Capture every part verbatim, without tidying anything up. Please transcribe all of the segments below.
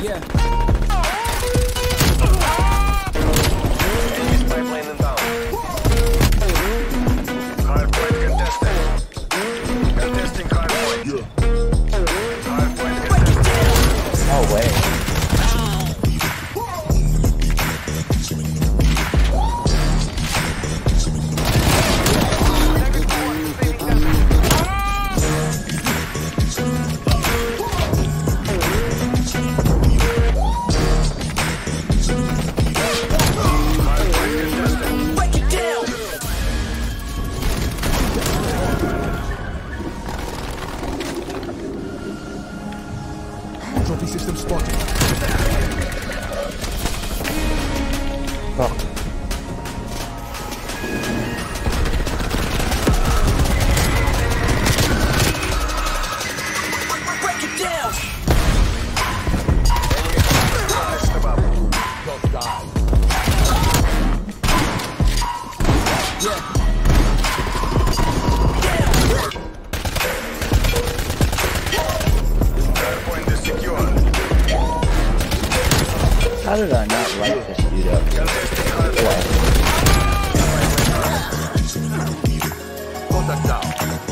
Yeah. Enemy's pipeline inbound. Hardpoint contested. Contesting hardpoint. Yeah. Hardpoint contested. No way. Trophy system spotted. Oh. Break it down. Don't die. Yeah. Hardpoint is secure. How did I not light this dude up? Contesting hardpoint. What? Contact down.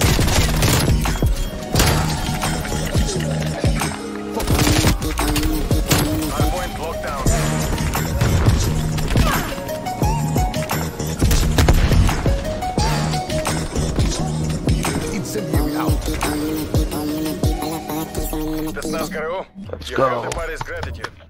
Hardpoint locked down. Incendiary out. Спецназ ГРУ. Let's You go. have the party's gratitude.